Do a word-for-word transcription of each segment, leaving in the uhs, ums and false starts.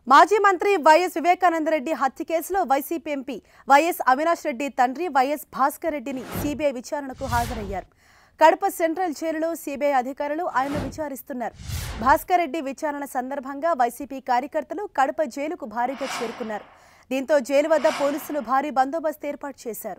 మాజీ మంత్రి వైఎస్ వివేకానంద రెడ్డి హత్య కేసులో YCP MP YS Avinash Reddy తండ్రి వైఎస్ భాస్కర్ రెడ్డిని సీబీఐ విచారణకు హాజరయ్యారు. కడప సెంట్రల్ జైలులో సీబీఐ అధికారులు ఆయన విచారిస్తున్నారు. భాస్కర్ రెడ్డి విచారణ సందర్భంగా వైసీపీ కార్యకర్తలు కడప జైలుకు భారీగా చేరుకున్నారు. దీంతో జైలు వద్ద పోలీసులు భారీ బందోబస్తు ఏర్పాటు చేశారు.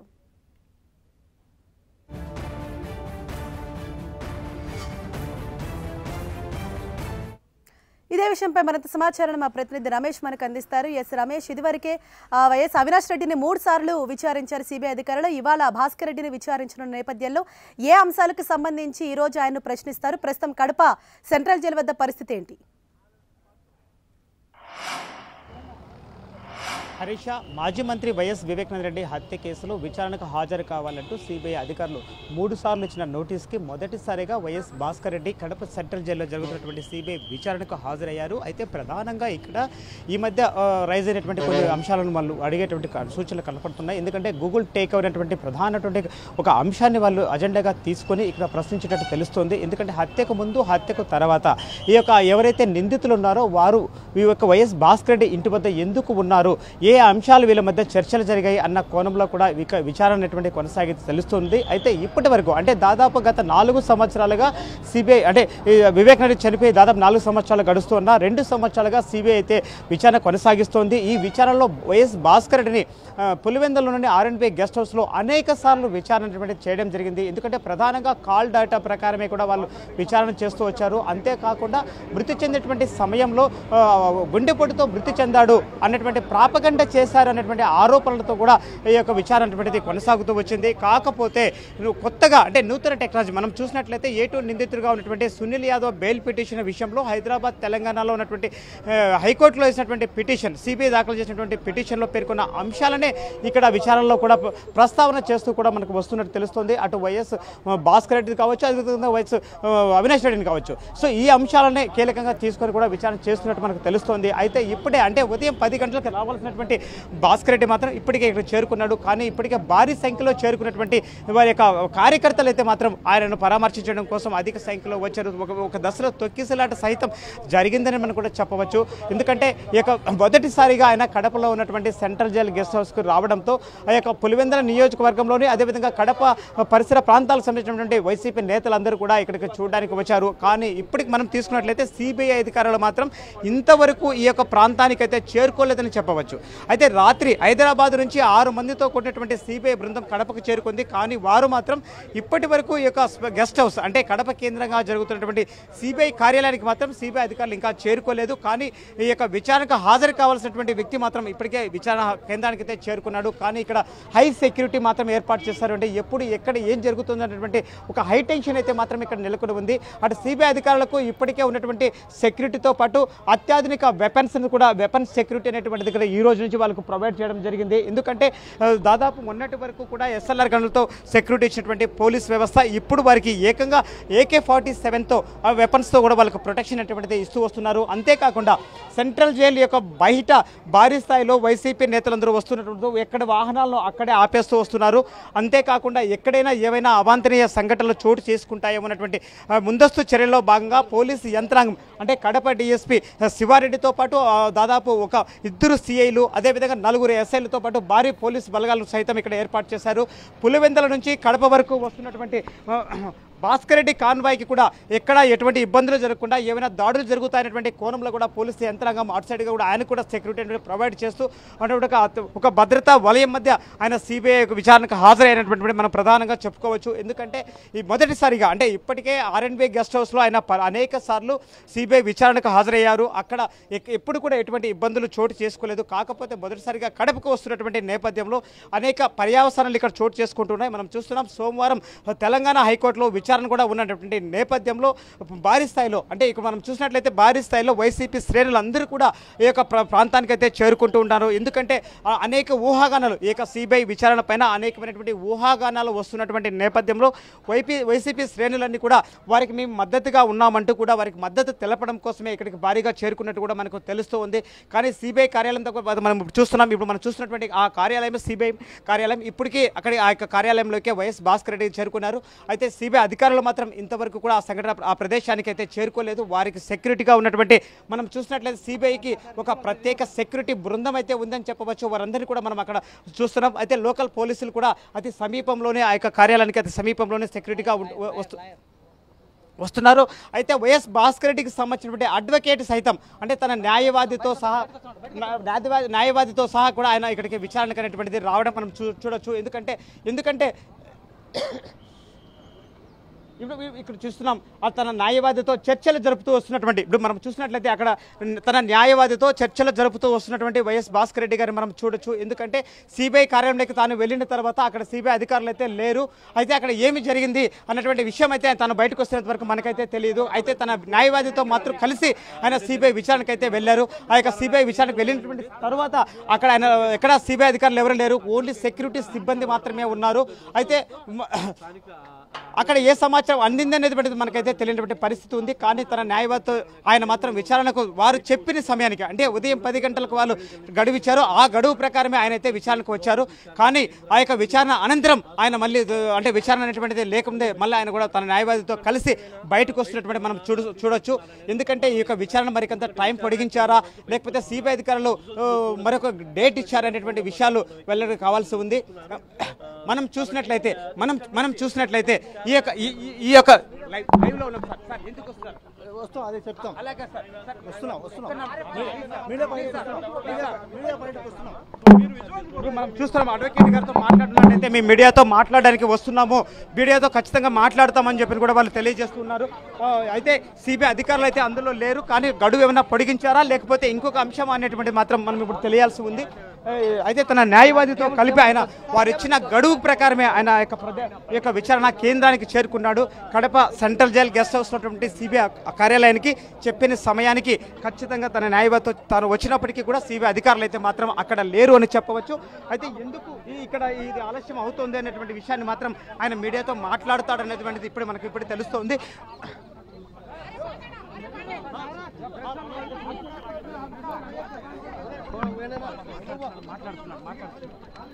ఇదే విషయంపై మరింత సమాచారాన్ని మా ప్రతినిధి రమేష్ మనకు అందిస్తారు. ఎస్ రమేష్, ఇదివరకే వైఎస్ అవినాష్ రెడ్డిని మూడు సార్లు విచారించారు సీబీఐ అధికారులు. ఇవాళ భాస్కర్ రెడ్డిని విచారించిన నేపథ్యంలో ఏ అంశాలకు సంబంధించి ఈ రోజు ఆయన ప్రశ్నిస్తారు? ప్రస్తుతం కడప సెంట్రల్ జైలు వద్ద పరిస్థితి ఏంటి? హరీష, మాజీ మంత్రి వైఎస్ వివేకానంద రెడ్డి హత్య కేసులో విచారణకు హాజరు కావాలంటూ సిబిఐ అధికారులు మూడు సార్లు ఇచ్చిన నోటీస్కి మొదటిసారిగా వైఎస్ భాస్కర్ రెడ్డి కడప సెంట్రల్ జైల్లో జరుగుతున్నటువంటి సిబిఐ విచారణకు హాజరయ్యారు. అయితే ప్రధానంగా ఇక్కడ ఈ మధ్య రైజ్ అయినటువంటి కొన్ని అంశాలను వాళ్ళు అడిగేటువంటి సూచనలు కనపడుతున్నాయి. ఎందుకంటే గూగుల్ టేక్ అయినటువంటి ప్రధానటువంటి ఒక అంశాన్ని వాళ్ళు అజెండాగా తీసుకొని ఇక్కడ ప్రశ్నించేటట్టు తెలుస్తోంది. ఎందుకంటే హత్యకు ముందు, హత్యకు తర్వాత ఈ యొక్క ఎవరైతే నిందితులు ఉన్నారో వారు ఈ యొక్క వైఎస్ భాస్కర్ రెడ్డి ఇంటి వద్ద ఎందుకు ఉన్నారు, ఏ అంశాలు వీళ్ళ మధ్య చర్చలు జరిగాయి అన్న కోణంలో కూడా విచారణ అనేటువంటి కొనసాగితే తెలుస్తుంది. అయితే ఇప్పటి వరకు అంటే దాదాపు గత నాలుగు సంవత్సరాలుగా సిబిఐ అంటే వివేకానంద చనిపోయి దాదాపు నాలుగు సంవత్సరాలు గడుస్తున్న రెండు సంవత్సరాలుగా సిబిఐ అయితే విచారణ కొనసాగిస్తోంది. ఈ విచారణలో వైఎస్ భాస్కర్ రెడ్డిని పులివెందులలోని ఆర్ఎన్బి గెస్ట్ హౌస్లో అనేక సార్లు విచారణ చేయడం జరిగింది. ఎందుకంటే ప్రధానంగా కాల్ డేటా ప్రకారమే కూడా వాళ్ళు విచారణ చేస్తూ వచ్చారు. అంతేకాకుండా మృతి చెందినటువంటి సమయంలో గుండెపోటుతో మృతి చెందాడు అన్నటువంటి ప్రాపగండ చేశారు అనేటువంటి ఆరోపణలతో కూడా ఈ యొక్క విచారణ అనేటువంటిది కొనసాగుతూ వచ్చింది. కాకపోతే కొత్తగా అంటే నూతన టెక్నాలజీ మనం చూసినట్లయితే ఏటూ నిందితుడిగా ఉన్నటువంటి సునీల్ యాదవ్ బెయిల్ పిటిషన్ విషయంలో హైదరాబాద్ తెలంగాణలో ఉన్నటువంటి హైకోర్టులో వేసినటువంటి పిటిషన్ సిబిఐ దాఖలు చేసినటువంటి పిటిషన్లో పేర్కొన్న అంశాలనే ఇక్కడ విచారణలో కూడా ప్రస్తావన చేస్తూ కూడా మనకు వస్తున్నట్టు తెలుస్తుంది. అటు వైఎస్ భాస్కర్ రెడ్డి కావచ్చు, అదేవిధంగా వైఎస్ అవినాష్ రెడ్డిని కావచ్చు. సో ఈ అంశాలనే కీలకంగా తీసుకొని కూడా విచారణ చేస్తున్నట్టు మనకు తెలుస్తోంది. అయితే ఇప్పుడే అంటే ఉదయం పది గంటలకు రావాల్సినటువంటి భాస్కర్ రెడ్డి మాత్రం ఇప్పటికే ఇక్కడ చేరుకున్నాడు. కానీ ఇప్పటికే భారీ సంఖ్యలో చేరుకున్నటువంటి వారి యొక్క కార్యకర్తలు అయితే మాత్రం ఆయనను పరామర్శించడం కోసం అధిక సంఖ్యలో వచ్చారు. ఒక ఒక దశలో తొక్కిసలాట సహితం జరిగిందని మనం కూడా చెప్పవచ్చు. ఎందుకంటే ఈ యొక్క మొదటిసారిగా ఆయన కడపలో ఉన్నటువంటి సెంట్రల్ జైల్ గెస్ట్ హౌస్కు రావడంతో ఆ యొక్క పులివెందుల నియోజకవర్గంలోని అదేవిధంగా కడప పరిసర ప్రాంతాలకు సంబంధించినటువంటి వైసీపీ నేతలందరూ కూడా ఇక్కడికి చూడడానికి వచ్చారు. కానీ ఇప్పటికి మనం తీసుకున్నట్లయితే సిబిఐ అధికారులు మాత్రం ఇంతవరకు ఈ యొక్క ప్రాంతానికైతే చేరుకోలేదని చెప్పవచ్చు. అయితే రాత్రి హైదరాబాద్ నుంచి ఆరు మందితో కూడినటువంటి సిబిఐ బృందం కడపకు చేరుకుంది. కానీ వారు మాత్రం ఇప్పటి వరకు ఈ యొక్క గెస్ట్ హౌస్ అంటే కడప కేంద్రంగా జరుగుతున్నటువంటి సిబిఐ కార్యాలయానికి మాత్రం సిబిఐ అధికారులు ఇంకా చేరుకోలేదు. కానీ ఈ యొక్క విచారణకు హాజరు కావాల్సినటువంటి వ్యక్తి మాత్రం ఇప్పటికే విచారణ కేంద్రానికి అయితే చేరుకున్నాడు. కానీ ఇక్కడ హై సెక్యూరిటీ మాత్రం ఏర్పాటు చేస్తారు. అంటే ఎప్పుడు ఎక్కడ ఏం జరుగుతుంది అనేటువంటి ఒక హై టెన్షన్ అయితే మాత్రం ఇక్కడ నెలకొని ఉంది. అటు సిబిఐ అధికారులకు ఇప్పటికే ఉన్నటువంటి సెక్యూరిటీతో పాటు అత్యాధునిక వెపన్స్ కూడా వెపన్స్ సెక్యూరిటీ అనేటువంటిది ఇక్కడ ఈ రోజు నుంచి వాళ్ళకు ప్రొవైడ్ చేయడం జరిగింది. ఎందుకంటే దాదాపు మొన్నటి వరకు కూడా ఎస్ఎల్ఆర్ గన్లతో సెక్యూరిటీ ఇచ్చినటువంటి పోలీస్ వ్యవస్థ ఇప్పుడు వారికి ఏకంగా ఏకే ఫార్టీ సెవెన్తో వెపన్స్తో కూడా వాళ్ళకు ప్రొటెక్షన్ అనేటువంటిది ఇస్తూ వస్తున్నారు. అంతేకాకుండా సెంట్రల్ జైలు యొక్క బయట భారీ స్థాయిలో వైసీపీ నేతలందరూ వస్తున్నటువంటి ఎక్కడ వాహనాలను అక్కడే ఆపేస్తూ వస్తున్నారు. అంతేకాకుండా ఎక్కడైనా ఏవైనా అవాంఛనీయ సంఘటనలు చోటు చేసుకుంటాయేమన్నటువంటి ముందస్తు చర్యల్లో భాగంగా పోలీసు యంత్రాంగం అంటే కడప డిఎస్పీ శివారెడ్డితో పాటు దాదాపు ఒక ఇద్దరు సిఐలు అదేవిధంగా నలుగురు ఎస్ఐలతో పాటు భారీ పోలీసు బలగాలను సైతం ఇక్కడ ఏర్పాటు చేశారు. పులివెందుల నుంచి కడప వరకు వస్తున్నటువంటి భాస్కర్ రెడ్డి కాన్వాయ్కి కూడా ఎక్కడ ఎటువంటి ఇబ్బందులు జరగకుండా ఏమైనా దాడులు జరుగుతాయనేటువంటి కోణంలో కూడా పోలీసు యంత్రాంగం అటు సైడ్గా కూడా ఆయన కూడా సెక్యూరిటీ ప్రొవైడ్ చేస్తూ అంటే ఒక భద్రతా వలయం మధ్య ఆయన సిబిఐ విచారణకు హాజరైనటువంటి మనం ప్రధానంగా చెప్పుకోవచ్చు. ఎందుకంటే ఈ మొదటిసారిగా అంటే ఇప్పటికే ఆర్ఎన్బి గెస్ట్ హౌస్లో ఆయన అనేక సార్లు సిబిఐ విచారణకు హాజరయ్యారు. అక్కడ ఎప్పుడు కూడా ఎటువంటి ఇబ్బందులు చోటు చేసుకోలేదు. కాకపోతే మొదటిసారిగా కడపకు వస్తున్నటువంటి నేపథ్యంలో అనేక పర్యావసనాలు ఇక్కడ చోటు చేసుకుంటున్నాయి. మనం చూస్తున్నాం సోమవారం తెలంగాణ హైకోర్టులో విచారణ కూడా ఉన్నటువంటి నేపథ్యంలో భారీ స్థాయిలో అంటే ఇక్కడ మనం చూసినట్లయితే భారీ స్థాయిలో వైసీపీ శ్రేణులు అందరూ కూడా ఈ యొక్క ప్రాంతానికైతే చేరుకుంటూ ఉంటారు. ఎందుకంటే అనేక ఊహాగానాలు ఈ యొక్క సిబిఐ విచారణ పైన అనేకమైనటువంటి ఊహాగానాలు వస్తున్నటువంటి నేపథ్యంలో వైపీ వైసీపీ శ్రేణులన్నీ కూడా వారికి మేము మద్దతుగా ఉన్నామంటూ కూడా వారికి మద్దతు తెలపడం కోసమే ఇక్కడికి భారీగా చేరుకున్నట్టు కూడా మనకు తెలుస్తూ ఉంది. కానీ సిబిఐ కార్యాలయంతో మనం చూస్తున్నాం. ఇప్పుడు మనం చూస్తున్నటువంటి ఆ కార్యాలయం సిబిఐ కార్యాలయం ఇప్పటికీ అక్కడ ఆ యొక్క కార్యాలయంలోకి వైఎస్ భాస్కర్ రెడ్డి చేరుకున్నారు. అయితే సిబిఐ అధికారులు మాత్రం ఇంతవరకు కూడా ఆ సంఘటన ఆ ప్రదేశానికి అయితే చేరుకోలేదు. వారికి సెక్యూరిటీగా ఉన్నటువంటి మనం చూసినట్లయితే సిబిఐకి ఒక ప్రత్యేక సెక్యూరిటీ బృందం అయితే ఉందని చెప్పవచ్చు. వారందరినీ కూడా మనం అక్కడ చూస్తున్నాం. అయితే లోకల్ పోలీసులు కూడా అతి సమీపంలోనే ఆ యొక్క కార్యాలయానికి అతి సమీపంలోనే సెక్యూరిటీగా వస్తు వస్తున్నారు. అయితే వైఎస్ భాస్కర్ రెడ్డికి సంబంధించినటువంటి అడ్వకేట్ సైతం అంటే తన న్యాయవాదితో సహా న్యాయవాది న్యాయవాదితో సహా కూడా ఆయన ఇక్కడికి విచారణకు అనేటువంటిది రావడం మనం చూ చూడొచ్చు ఎందుకంటే ఎందుకంటే ఇప్పుడు ఇక్కడ చూస్తున్నాం తన న్యాయవాదితో చర్చలు జరుపుతూ వస్తున్నటువంటి ఇప్పుడు మనం చూసినట్లయితే అక్కడ తన న్యాయవాదితో చర్చలు జరుపుతూ వస్తున్నటువంటి వైఎస్ భాస్కర్ రెడ్డి గారిని మనం చూడొచ్చు. ఎందుకంటే సిబిఐ కార్యాలయంలోకి తాను వెళ్ళిన తర్వాత అక్కడ సిబిఐ అధికారులు అయితే లేరు. అయితే అక్కడ ఏమి జరిగింది అన్నటువంటి విషయం అయితే తను బయటకు వస్తున్నంత వరకు మనకైతే తెలియదు. అయితే తన న్యాయవాదితో మాత్రం కలిసి ఆయన సిబిఐ విచారణకు అయితే వెళ్ళారు. ఆ యొక్క సిబిఐ విచారణకు వెళ్ళినటువంటి తర్వాత అక్కడ ఆయన ఎక్కడ సిబిఐ అధికారులు ఎవరు లేరు, ఓన్లీ సెక్యూరిటీ సిబ్బంది మాత్రమే ఉన్నారు. అయితే అక్కడ ఏ సమాచారం అందింది అనేది మనకైతే తెలియనటువంటి పరిస్థితి ఉంది. కానీ తన న్యాయవాదితో ఆయన మాత్రం విచారణకు వారు చెప్పిన సమయానికి అంటే ఉదయం పది గంటలకు వాళ్ళు గడువు ఇచ్చారు. ఆ గడువు ప్రకారమే ఆయన అయితే విచారణకు వచ్చారు. కానీ ఆ యొక్క విచారణ అనంతరం ఆయన మళ్ళీ అంటే విచారణ అనేటువంటిది లేకుండే మళ్ళీ ఆయన కూడా తన న్యాయవాదితో కలిసి బయటకు వస్తున్నటువంటి మనం చూడ చూడొచ్చు ఎందుకంటే ఈ యొక్క విచారణ మరికొంత టైం పొడిగించారా లేకపోతే సిబిఐ అధికారులు మరొక డేట్ ఇచ్చారనేటువంటి విషయాలు వెల్లడి కావాల్సి ఉంది. మనం చూసినట్లయితే మనం మనం చూసినట్లయితే ఈ యొక్క ఈ యొక్క లైవ్ లో ఉన్నాం సార్. సార్ ఎందుకు వస్తున్నారు? వస్తాం అదే చెప్తాం. అలాగే సార్ వస్తున్నాం వస్తున్నాం మీడియా మీడియా బయటకు వస్తున్నాం. మనం చూస్తున్నాం అడ్వకేట్ గారితో మాట్లాడుతున్నట్టయితే మేము మీడియాతో మాట్లాడడానికి వస్తున్నాము, మీడియాతో ఖచ్చితంగా మాట్లాడతామని చెప్పి కూడా వాళ్ళు తెలియజేస్తున్నారు. అయితే సిబిఐ అధికారులు అయితే అందులో లేరు. కానీ గడువు ఏమైనా పొడిగించారా లేకపోతే ఇంకొక అంశం అనేటువంటి మాత్రం మనం ఇప్పుడు తెలియాల్సి ఉంది. అయితే తన న్యాయవాదితో కలిపి ఆయన వారు ఇచ్చిన గడువు ప్రకారమే ఆయన యొక్క యొక్క విచారణ కేంద్రానికి చేరుకున్నాడు. Kadapa central jail guest house ఉన్నటువంటి సిబిఐ కార్యాలయానికి చెప్పిన సమయానికి ఖచ్చితంగా తన న్యాయవాదితో తాను వచ్చినప్పటికీ కూడా సిబిఐ అధికారులు అయితే మాత్రం అక్కడ లేరు అని చెప్పవచ్చు. అయితే ఎందుకు ఇక్కడ ఇది ఆలస్యం అవుతుంది అనేటువంటి విషయాన్ని మాత్రం ఆయన మీడియాతో మాట్లాడుతాడు అనేటువంటిది ఇప్పుడు మనకి ఇప్పుడు తెలుస్తోంది. మాట్లాడుతున్నాడు మాట్లాడుతున్నాడు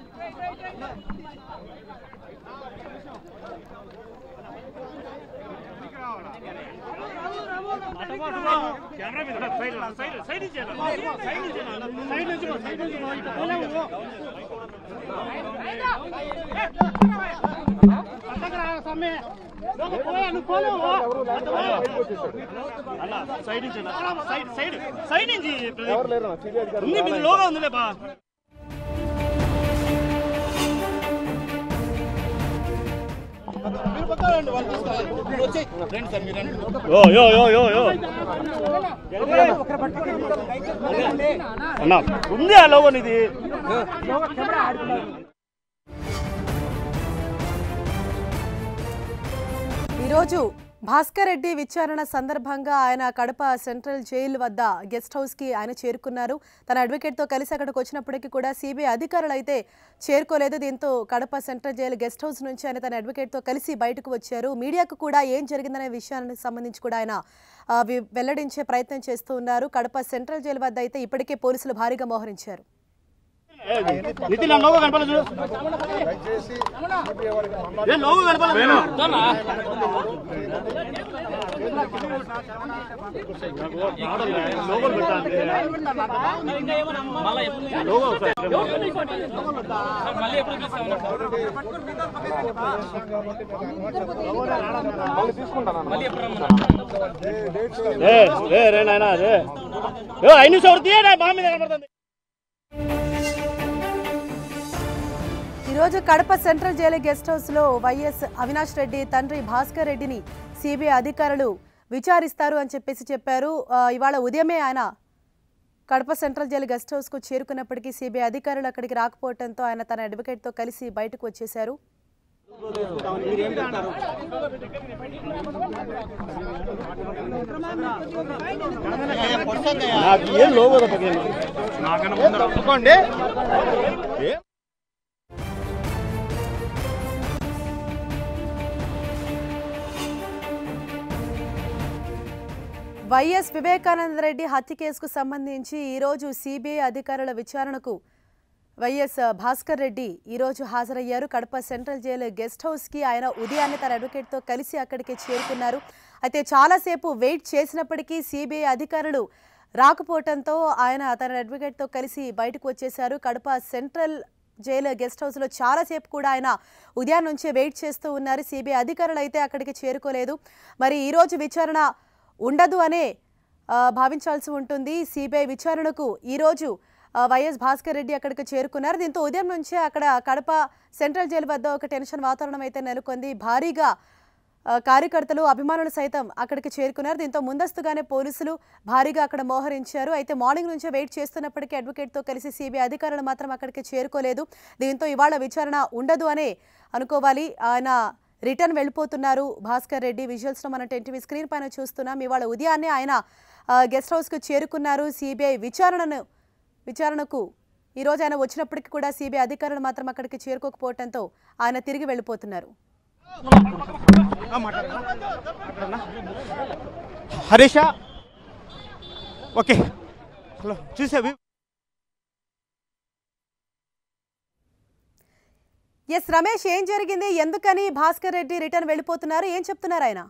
సైడ్ నుంచి సైడ్ సైడ్ నుంచి లోగా ఉందిలే బా. ఉంది ఆ లోగో ఇది. ఈరోజు భాస్కర్ రెడ్డి విచారణ సందర్భంగా ఆయన కడప సెంట్రల్ జైలు వద్ద గెస్ట్ హౌస్కి ఆయన చేరుకున్నారు. తన అడ్వకేట్తో కలిసి అక్కడికి వచ్చినప్పటికీ కూడా సిబిఐ అధికారులు అయితే చేరుకోలేదు. దీంతో Kadapa central jail guest house నుంచి ఆయన తన అడ్వకేట్తో కలిసి బయటకు వచ్చారు. మీడియాకు కూడా ఏం జరిగిందనే విషయానికి సంబంధించి కూడా ఆయన వెల్లడించే ప్రయత్నం చేస్తూ ఉన్నారు. కడప సెంట్రల్ జైలు వద్ద అయితే ఇప్పటికే పోలీసులు భారీగా మోహరించారు. ఐదు నిమిషాలు బాగా మీద కనబడుతుంది. ఈరోజు కడప సెంట్రల్ జైలు గెస్ట్ హౌస్లో వైఎస్ అవినాష్ రెడ్డి తండ్రి భాస్కర్ రెడ్డిని సిబిఐ అధికారులు విచారిస్తారు అని చెప్పేసి చెప్పారు. ఇవాళ ఉదయమే ఆయన కడప సెంట్రల్ జైలు గెస్ట్ హౌస్కు చేరుకున్నప్పటికీ సిబిఐ అధికారులు అక్కడికి రాకపోవడంతో ఆయన తన అడ్వకేట్తో కలిసి బయటకు వచ్చేశారు. వైఎస్ వివేకానంద రెడ్డి హత్య కేసుకు సంబంధించి ఈరోజు సిబిఐ అధికారుల విచారణకు వైఎస్ భాస్కర్ రెడ్డి ఈరోజు హాజరయ్యారు. కడప సెంట్రల్ జైలు గెస్ట్ హౌస్కి ఆయన ఉదయాన్నే తన అడ్వకేట్తో కలిసి అక్కడికి చేరుకున్నారు. అయితే చాలాసేపు వెయిట్ చేసినప్పటికీ సిబిఐ అధికారులు రాకపోవడంతో ఆయన తన అడ్వకేట్తో కలిసి బయటకు వచ్చేశారు. కడప సెంట్రల్ జైలు గెస్ట్ హౌస్లో చాలాసేపు కూడా ఆయన ఉదయం నుంచే వెయిట్ చేస్తూ ఉన్నారు. సిబిఐ అధికారులు అయితే అక్కడికి చేరుకోలేదు. మరి ఈరోజు విచారణ ఉండదు అనే భావించాల్సి ఉంటుంది. సిబిఐ విచారణకు ఈరోజు వైఎస్ భాస్కర్ రెడ్డి అక్కడికి చేరుకున్నారు. దీంతో ఉదయం నుంచే అక్కడ కడప సెంట్రల్ జైలు వద్ద ఒక టెన్షన్ వాతావరణం అయితే నెలకొంది. భారీగా కార్యకర్తలు అభిమానులు సైతం అక్కడికి చేరుకున్నారు. దీంతో ముందస్తుగానే పోలీసులు భారీగా అక్కడ మోహరించారు. అయితే మార్నింగ్ నుంచే వెయిట్ చేస్తున్నప్పటికీ అడ్వకేట్తో కలిసి సిబిఐ అధికారులు మాత్రం అక్కడికి చేరుకోలేదు. దీంతో ఇవాళ విచారణ ఉండదు అనే అనుకోవాలి. ఆయన రిటర్న్ వెళ్ళిపోతున్నారు భాస్కర్ రెడ్డి. విజువల్స్లో మనం టెన్ టీవీ స్క్రీన్ పైన చూస్తున్నాం. ఇవాళ ఉదయాన్నే ఆయన గెస్ట్ హౌస్కు చేరుకున్నారు. సిబిఐ విచారణను విచారణకు ఈరోజు ఆయన వచ్చినప్పటికీ కూడా సిబిఐ అధికారులు మాత్రం అక్కడికి చేరుకోకపోవడంతో ఆయన తిరిగి వెళ్ళిపోతున్నారు. హరీష ఓకే హలో చూసావి ఎస్ రమేష్, ఏం జరిగింది? ఎందుకని భాస్కర్ రెడ్డి రిటర్న్ వెళ్ళిపోతున్నారు? ఏం చెప్తున్నారు ఆయన?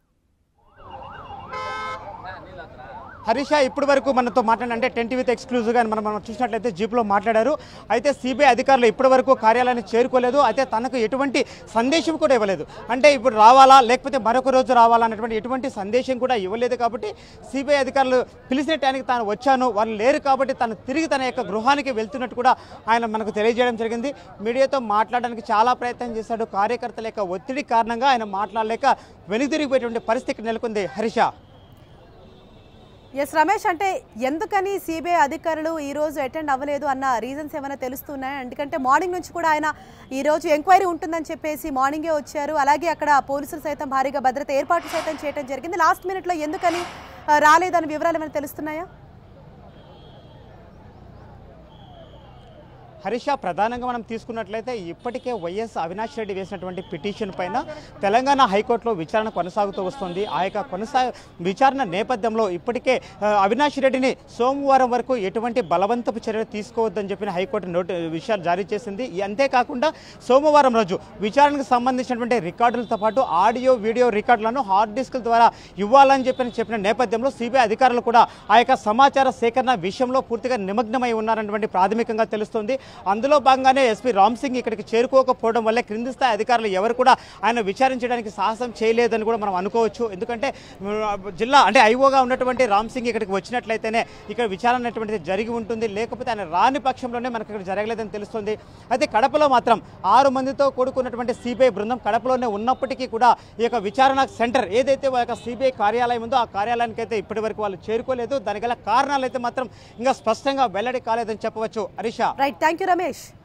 హరీష ఇప్పటి వరకు మనతో మాట్లాడంటే టెన్ టీవీతో ఎక్స్క్లూజివ్గా మనం మనం చూసినట్లయితే జీప్లో మాట్లాడారు. అయితే సిబిఐ అధికారులు ఇప్పటి వరకు కార్యాలయాన్ని చేరుకోలేదు. అయితే తనకు ఎటువంటి సందేశం కూడా ఇవ్వలేదు. అంటే ఇప్పుడు రావాలా లేకపోతే మరొక రోజు రావాలా అన్నటువంటి ఎటువంటి సందేశం కూడా ఇవ్వలేదు. కాబట్టి సిబిఐ అధికారులు పిలిచిన టైంకి తాను వచ్చాను, వాళ్ళు లేరు కాబట్టి తను తిరిగి తన యొక్క గృహానికి వెళ్తున్నట్టు కూడా ఆయన మనకు తెలియజేయడం జరిగింది. మీడియాతో మాట్లాడడానికి చాలా ప్రయత్నం చేశాడు. కార్యకర్తల యొక్క ఒత్తిడి కారణంగా ఆయన మాట్లాడలేక వెనుదిరిగిపోయేటువంటి పరిస్థితి నెలకొంది. హరీష ఎస్ రమేష్, అంటే ఎందుకని సిబిఐ అధికారులు ఈరోజు అటెండ్ అవ్వలేదు అన్న రీజన్స్ ఏమైనా తెలుస్తున్నాయి? ఎందుకంటే మార్నింగ్ నుంచి కూడా ఆయన ఈరోజు ఎంక్వైరీ ఉంటుందని చెప్పేసి మార్నింగే వచ్చారు. అలాగే అక్కడ పోలీసులు సైతం భారీగా భద్రత ఏర్పాట్లు సైతం చేయడం జరిగింది. లాస్ట్ మినిట్లో ఎందుకని రాలేదన్న వివరాలు ఏమైనా తెలుస్తున్నాయా? హరీష ప్రధానంగా మనం తీసుకున్నట్లయితే ఇప్పటికే వైఎస్ అవినాష్ రెడ్డి వేసినటువంటి పిటిషన్ పైన తెలంగాణ హైకోర్టులో విచారణ కొనసాగుతూ వస్తుంది. ఆ యొక్క కొనసా విచారణ నేపథ్యంలో ఇప్పటికే అవినాష్ రెడ్డిని సోమవారం వరకు ఎటువంటి బలవంతపు చర్యలు తీసుకోవద్దని చెప్పిన హైకోర్టు నోటి విషయాలు జారీ చేసింది. అంతేకాకుండా సోమవారం రోజు విచారణకు సంబంధించినటువంటి రికార్డులతో పాటు ఆడియో వీడియో రికార్డులను హార్డ్ డిస్కుల ద్వారా ఇవ్వాలని చెప్పి చెప్పిన నేపథ్యంలో సిబిఐ అధికారులు కూడా ఆ యొక్క సమాచార సేకరణ విషయంలో పూర్తిగా నిమగ్నమై ఉన్నారన్నటువంటి ప్రాథమికంగా తెలుస్తుంది. అందులో భాగంగానే ఎస్పీ రామ్ సింగ్ ఇక్కడికి చేరుకోకపోవడం వల్ల క్రింది స్థాయి అధికారులు ఎవరు కూడా ఆయన విచారించడానికి సాహసం చేయలేదని కూడా మనం అనుకోవచ్చు. ఎందుకంటే జిల్లా అంటే ఐఓగా ఉన్నటువంటి రామ్ సింగ్ ఇక్కడికి వచ్చినట్లయితేనే ఇక్కడ విచారణ అనేటువంటిది జరిగి ఉంటుంది. లేకపోతే ఆయన రాని పక్షంలోనే మనకి ఇక్కడ జరగలేదని తెలుస్తుంది. అయితే కడపలో మాత్రం ఆరు మందితో కూడుకున్నటువంటి సిబిఐ బృందం కడపలోనే ఉన్నప్పటికీ కూడా ఈ యొక్క విచారణ సెంటర్ ఏదైతే వాళ్ళ యొక్క సిబిఐ కార్యాలయం ఉందో ఆ కార్యాలయానికి అయితే ఇప్పటి వరకు వాళ్ళు చేరుకోలేదు. దానికి గల కారణాలు అయితే మాత్రం ఇంకా స్పష్టంగా వెల్లడి కాలేదని చెప్పవచ్చు. Harish right, thank you Ramesh.